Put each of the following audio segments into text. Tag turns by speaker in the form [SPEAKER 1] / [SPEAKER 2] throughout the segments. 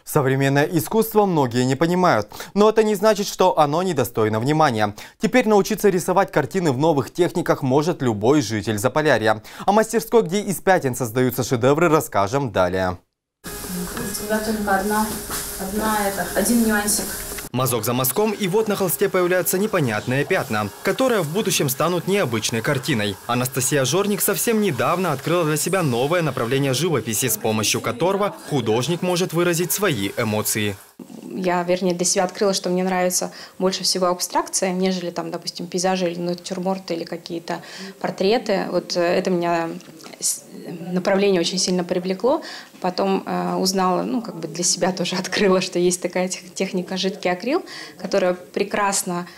[SPEAKER 1] Современное искусство многие не понимают, но это не значит, что оно недостойно внимания. Теперь научиться рисовать картины в новых техниках может любой житель Заполярья. О мастерской, где из пятен создаются шедевры, расскажем далее.
[SPEAKER 2] Всегда только один нюансик.
[SPEAKER 1] Мазок за мазком, и вот на холсте появляются непонятные пятна, которые в будущем станут необычной картиной. Анастасия Жорник совсем недавно открыла для себя новое направление живописи, с помощью которого художник может выразить свои эмоции.
[SPEAKER 2] Я, вернее, для себя открыла, что мне нравится больше всего абстракция, нежели там, допустим, пейзажи или натюрморты или какие-то портреты. Вот это меня направление очень сильно привлекло. Потом узнала, для себя тоже открыла, что есть такая техника жидкий акрил, которая прекрасно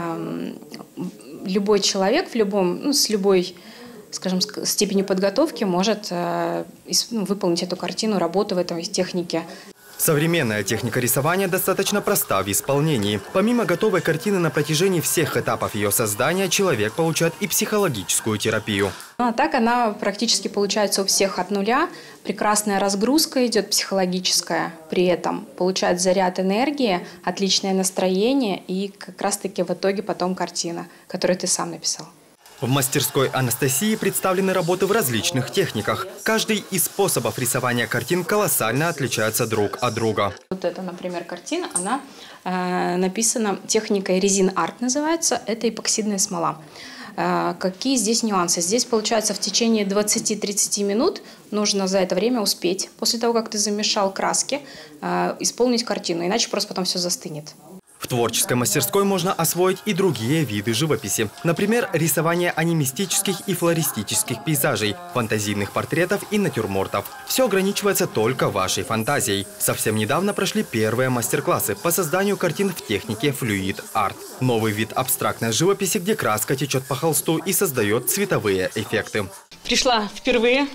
[SPEAKER 2] любой человек с любой, скажем, степенью подготовки может выполнить эту картину, работу в этой технике.
[SPEAKER 1] Современная техника рисования достаточно проста в исполнении. Помимо готовой картины, на протяжении всех этапов ее создания человек получает и психологическую терапию.
[SPEAKER 2] А так она практически получается у всех от нуля. Прекрасная разгрузка идет психологическая. При этом получает заряд энергии, отличное настроение и как раз-таки в итоге потом картина, которую ты сам написал.
[SPEAKER 1] В мастерской Анастасии представлены работы в различных техниках. Каждый из способов рисования картин колоссально отличается друг от друга.
[SPEAKER 2] Вот эта, например, картина, она написана техникой резин-арт называется. Это эпоксидная смола. Какие здесь нюансы? Здесь, получается, в течение 20-30 минут нужно за это время успеть, после того, как ты замешал краски, исполнить картину, иначе просто потом все застынет.
[SPEAKER 1] В творческой мастерской можно освоить и другие виды живописи. Например, рисование анимистических и флористических пейзажей, фантазийных портретов и натюрмортов. Все ограничивается только вашей фантазией. Совсем недавно прошли первые мастер-классы по созданию картин в технике флюид-арт. Новый вид абстрактной живописи, где краска течет по холсту и создает цветовые эффекты.
[SPEAKER 3] Пришла впервые,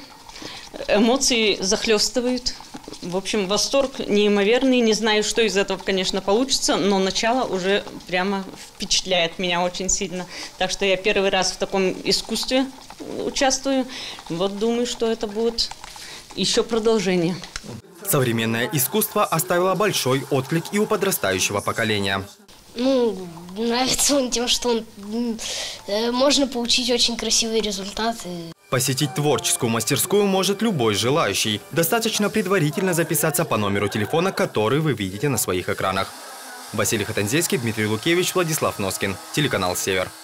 [SPEAKER 3] эмоции захлестывают. В общем, восторг неимоверный. Не знаю, что из этого, конечно, получится, но начало уже прямо впечатляет меня очень сильно. Так что я первый раз в таком искусстве участвую. Вот думаю, что это будет еще продолжение.
[SPEAKER 1] Современное искусство оставило большой отклик и у подрастающего поколения.
[SPEAKER 4] Нравится он тем, что можно получить очень красивые результаты.
[SPEAKER 1] Посетить творческую мастерскую может любой желающий. Достаточно предварительно записаться по номеру телефона, который вы видите на своих экранах. Василий Хатанзейский, Дмитрий Лукевич, Владислав Носкин. Телеканал «Север».